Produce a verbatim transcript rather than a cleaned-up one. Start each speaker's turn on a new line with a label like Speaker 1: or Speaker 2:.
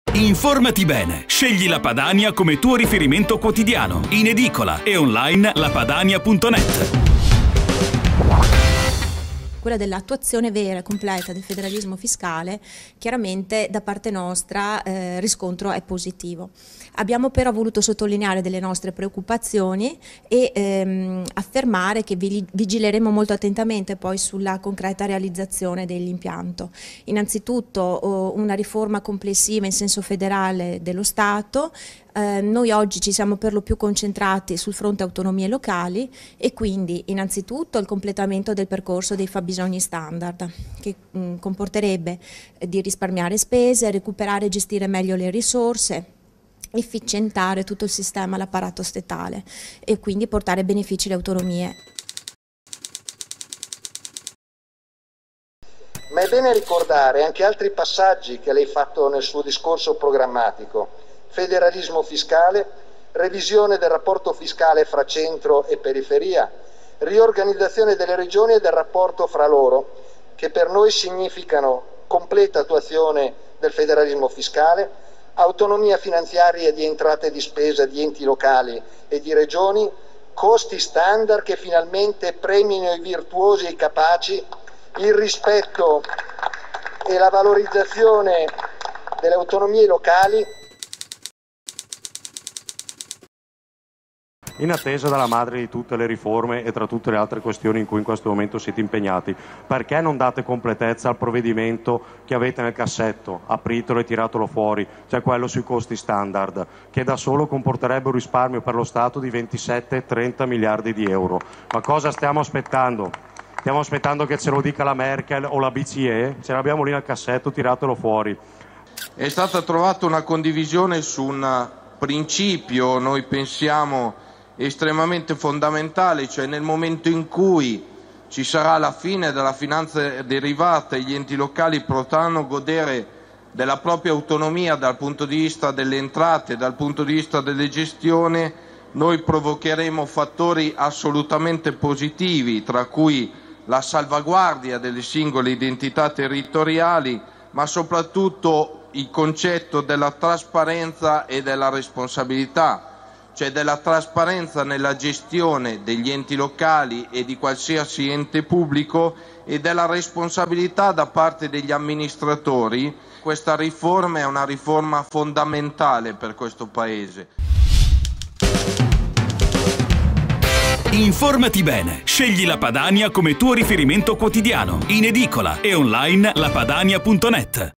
Speaker 1: Informati bene, scegli la Padania come tuo riferimento quotidiano, in edicola e online lapadania punto net.
Speaker 2: Quella dell'attuazione vera e completa del federalismo fiscale, chiaramente da parte nostra eh, riscontro è positivo. Abbiamo però voluto sottolineare delle nostre preoccupazioni e ehm, affermare che vigileremo molto attentamente poi sulla concreta realizzazione dell'impianto. Innanzitutto oh, una riforma complessiva in senso federale dello Stato. Eh, noi oggi ci siamo per lo più concentrati sul fronte autonomie locali e quindi innanzitutto il completamento del percorso dei fabbisogni standard che mh, comporterebbe eh, di risparmiare spese, recuperare e gestire meglio le risorse, efficientare tutto il sistema, l'apparato statale e quindi portare benefici alle autonomie.
Speaker 3: Ma è bene ricordare anche altri passaggi che lei ha fatto nel suo discorso programmatico. Federalismo fiscale, revisione del rapporto fiscale fra centro e periferia, riorganizzazione delle regioni e del rapporto fra loro, che per noi significano completa attuazione del federalismo fiscale, autonomia finanziaria di entrate e di spesa di enti locali e di regioni, costi standard che finalmente premino i virtuosi e i capaci, il rispetto e la valorizzazione delle autonomie locali.
Speaker 4: In attesa della madre di tutte le riforme e tra tutte le altre questioni in cui in questo momento siete impegnati, perché non date completezza al provvedimento che avete nel cassetto, apritelo e tiratelo fuori, cioè quello sui costi standard, che da solo comporterebbe un risparmio per lo Stato di ventisette trenta miliardi di euro. Ma cosa stiamo aspettando? Stiamo aspettando che ce lo dica la Merkel o la B C E? Ce l'abbiamo lì nel cassetto, tiratelo fuori.
Speaker 5: È stata trovata una condivisione su un principio, noi pensiamo estremamente fondamentale, cioè nel momento in cui ci sarà la fine della finanza derivata e gli enti locali potranno godere della propria autonomia dal punto di vista delle entrate, dal punto di vista delle gestioni, noi provocheremo fattori assolutamente positivi, tra cui la salvaguardia delle singole identità territoriali, ma soprattutto il concetto della trasparenza e della responsabilità, cioè della trasparenza nella gestione degli enti locali e di qualsiasi ente pubblico e della responsabilità da parte degli amministratori. Questa riforma è una riforma fondamentale per questo Paese.
Speaker 1: Informati bene, scegli la Padania come tuo riferimento quotidiano, in edicola e online lapadania punto net.